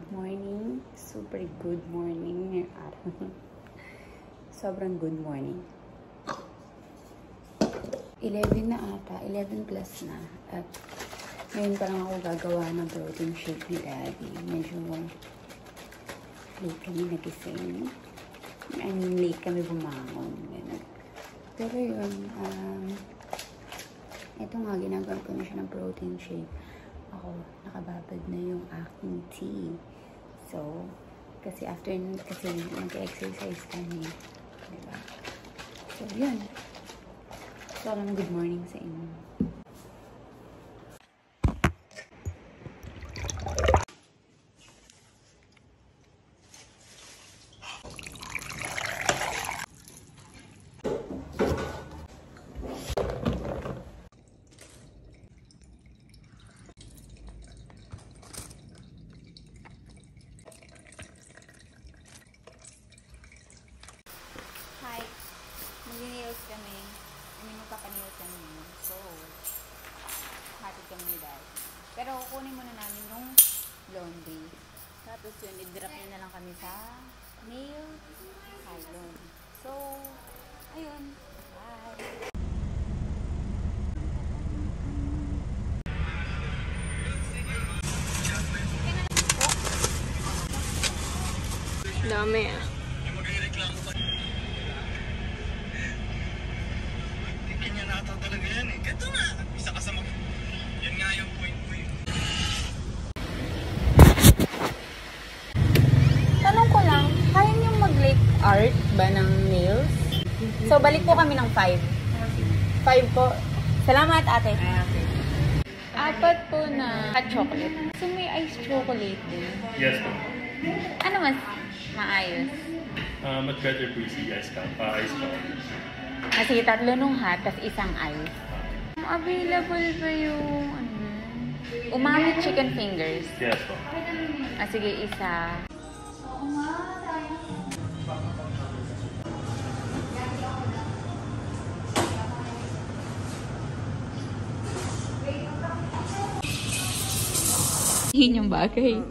morning. Super good morning ngayong araw. Sobrang good morning. 11 na ata. 11 plus na. At ngayon pa lang ako gagawa ng protein shake ni Daddy. Medyo late kami nagising. I mean, late kami bumangon. Pero yun, ito nga, ginagawa ko na siya ng protein shake. Ako, nakababad na yung aking tea. So, kasi after nun, kasi nag-exercise kami. Diba? So, yun. So, good morning sa inyo. Mag-nails kami. Magpapanails kami. So, hatid kami ni Dad. Pero kukunin muna namin yung laundry. Tapos yun, i-drop niya na lang kami sa nail salon. So, ayun. Bye! Dami ah. Talaga yan eh. Ganito na. Isa ka sa mag... Yan nga yung point ko yun. Tanong ko lang, kaya niyo mag-lake art ba ng nails? So, balik po kami ng 5. 5 po. Salamat, ate. Apat po na hot chocolate. So, may iced chocolate din. Yes po. Ano mas maayos? Much better po yung ice cup. Ice cup. Kasi tatlo nung hot, tas isang ice. Available ba yung umami chicken fingers? Yes po. Sige, isa. Yun yung bagay.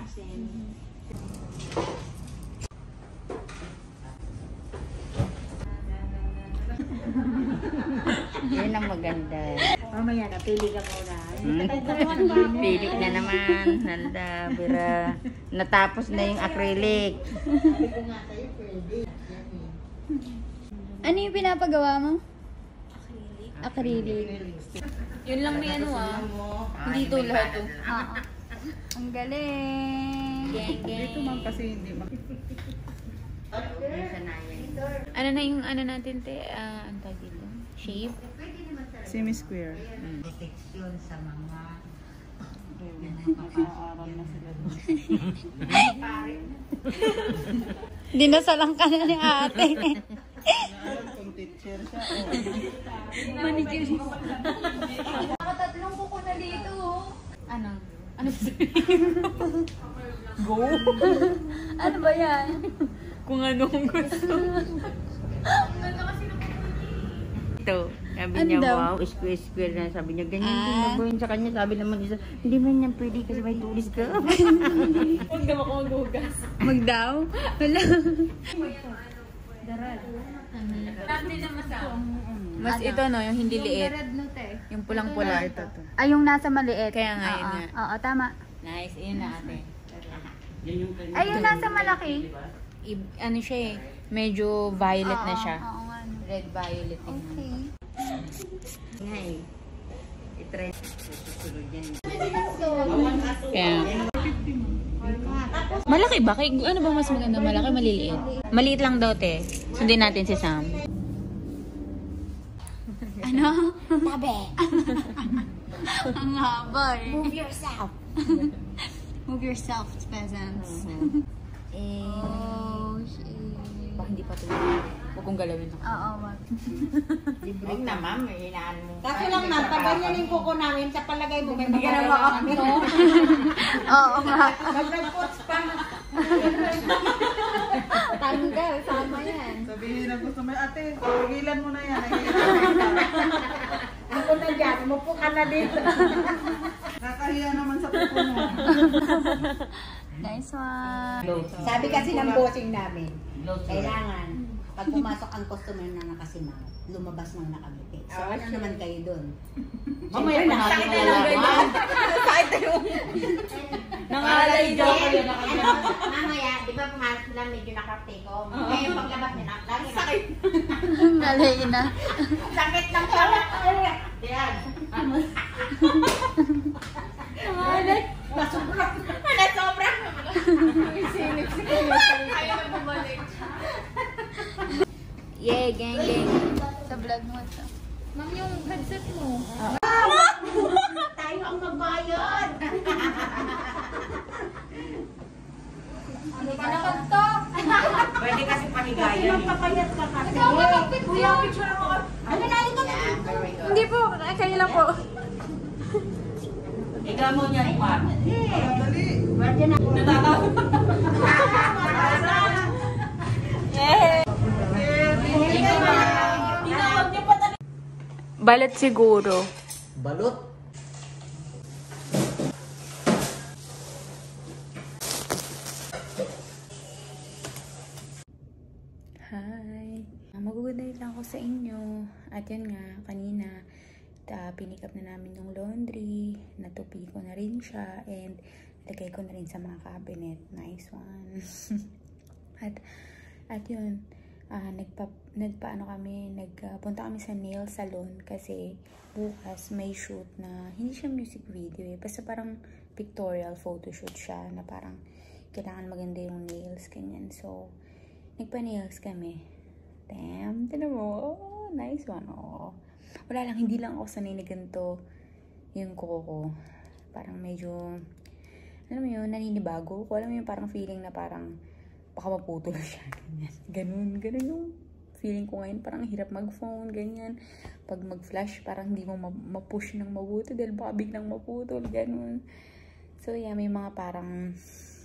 Yan ang maganda. Mamaya na, pili ka muna. Pili na naman. Nalda, bira. Natapos na yung acrylic. Ano yung pinapagawa mo? Acrylic. Yun lang may ano Hindi ito lahat to. Ang galing. Dito man kasi hindi Ano na yung ano natin te? Ang tawag dito? Shape? semi-square. Deteksyon sa mga... Nakaaral na sila doon. Dinasalang ka na ni ate. Kung teacher siya. Manager siya. Nakatatlong kuko na dito. Ano? Ano sasabihin mo? Go! Ano ba yan? Kung anong gusto. Ito, sabi niya, wow, square na. Sabi niya, ganyan din na gawin sa kanya. Sabi naman isa, hindi man yan pwede kasi may tulis ka. Huwag naman ako maghugas. Magdaw? Wala. Daral. Mas ito no, yung hindi liit. Yung pulang-pula. Ay, yung nasa maliit. Kaya nga, yun nga. Oo, tama. Nice, yun na ate. Ay, yung nasa malaki. Ano siya eh, medyo violet na siya. Oo nga. Red violet. Okay. Ngay. I-try. Susunod yan. Kaya. Malaki ba? Ano ba mas maganda? Malaki, maliliit? Maliit lang daw, te. Sundin natin si Sam. Ano? Tabi. Ang haba eh. Move yourself. Move yourself, peasants. Oh, shit. Baka hindi pa tuloy. Huwag kong galawin ako. Oo, wag. Huwag na ma'am, hinaan mo. Kaso lang ma'am, pag ganyan yung kuko namin, sa palagay mo, may Hindi ka na kami. Oo nga. Mag-reports pa. Tanggal, sama yan. Sabihin na gusto mo, ate, pigilan mo na yan. Ako na dyan, umupo ka na dito. Kakahiya naman sa kuko mo. Nice one. Sabi kasi ng bossing namin, kailangan, pag pumasok ang customer na nakasimaw, lumabas ng nakabiti. So, ano naman kayo doon? Mamaya pa natin malalaman. Nangalay daw kayo na kami. Mamaya, di ba pumasok na medyo nakaptiko? Ngayon, paglabas niya, lagi sakit. Ngalay na. Sakit ng pala. Yan. Ngalay. Nasobra. Nasobra. Ayaw na bumalik. Yeah, gang, gang. Sa vlog mo ito. Ma'am, yung headset mo. Tayo ang magbayad. Ano ba naman to? Pwede kasi paligaya. Magpapayat ka kasi. Ikaw ba mag-picture? Kuya, picture ako. Ano na ito? Hindi po, kayo lang po. Ikaw mo niyan pa. Pwede na. Balat siguro. Balot. Hi! Mag-good night lang ako sa inyo. At yun nga, kanina, pinikap na namin yung laundry. Natupi ko na rin siya. And lagay ko na rin sa mga cabinet. Nice one. at yun, nagpunta kami sa nail salon kasi bukas may shoot na hindi siya music video eh. Basta parang pictorial photoshoot siya na parang kailangan maganda yung nails, ganyan. So, nagpa-nails kami. Damn, tinan mo. Oh, nice one. Oh. Wala lang, hindi lang ako sanay na ganito yung kuko ko. Parang medyo, alam mo yun, naninibago ko. Alam mo yun, parang feeling na parang baka maputol siya. Ganun yung feeling ko ngayon. Parang hirap mag-phone, ganyan. Pag mag-flash, parang hindi mo ma-push ng mabuti dahil baka biglang maputol, ganun. So, yeah, may mga parang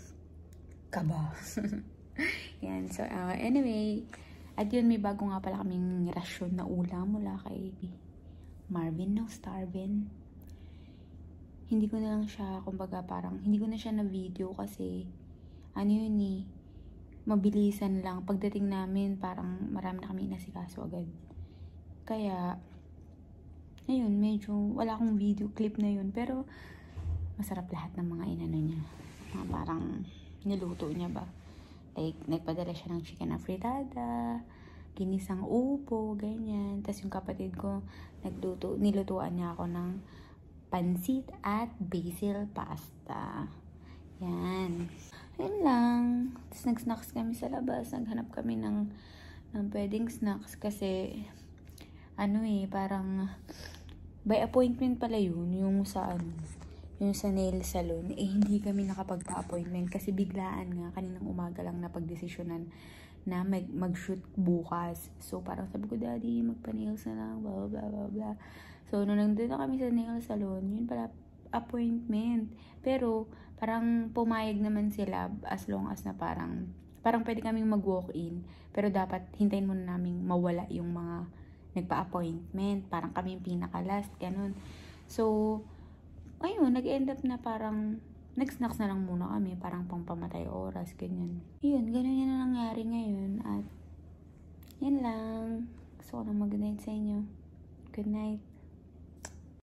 kaba. Yan. So, anyway, at yun, may bago nga pala kaming rasyon na ulam mula kay Marvin, no? Starvin. Hindi ko na lang siya, kumbaga parang, hindi ko na siya na-video kasi, ano yun eh, mabilisan lang. Pagdating namin, parang marami na kami inasikaso agad. Kaya, ayun, medyo, wala akong video clip na yun. Pero, masarap lahat ng mga inano niya. Parang, niluto niya ba? Like, nagpadala siya ng chicken afritada, ginisang upo, ganyan. Tapos yung kapatid ko, nilutuan niya ako ng pansit at basil pasta. Yan. Yan lang. Tapos nag-snacks kami sa labas. Naghanap kami ng pwedeng snacks kasi ano eh, parang by appointment pala yun, yung sa nail salon, eh hindi kami nakapagpa-appointment kasi biglaan nga, kaninang umaga lang napagdesisyonan na mag-shoot bukas. So parang sabi ko, daddy, magpa-nails na lang, blah blah blah blah. So nung nandun na kami sa nail salon, yun pala appointment. Pero parang pumayag naman sila as long as na parang pwede kaming mag-walk-in, pero dapat hintayin muna naming mawala yung mga nagpa-appointment. Parang kami yung pinaka-last, ganun. So, ayun, nag-end up na parang nag-snacks na lang muna kami, parang pangpamatay oras, ganyan. Yun, ganun yun na nangyari ngayon. At yan lang. Gusto ko na mag-good night sa inyo. Good night.